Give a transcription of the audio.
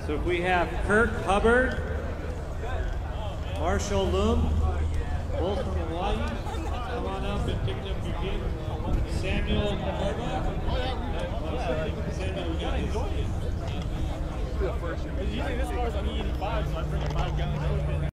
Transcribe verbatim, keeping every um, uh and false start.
So if we have Kurt Hubbard, Marshall Loom, both from Hawaii, come on up and pick up your game. Samuel Barba. Samuel, we gotta enjoy it. Usually this car's on E eighty-five, so I bring a five guys.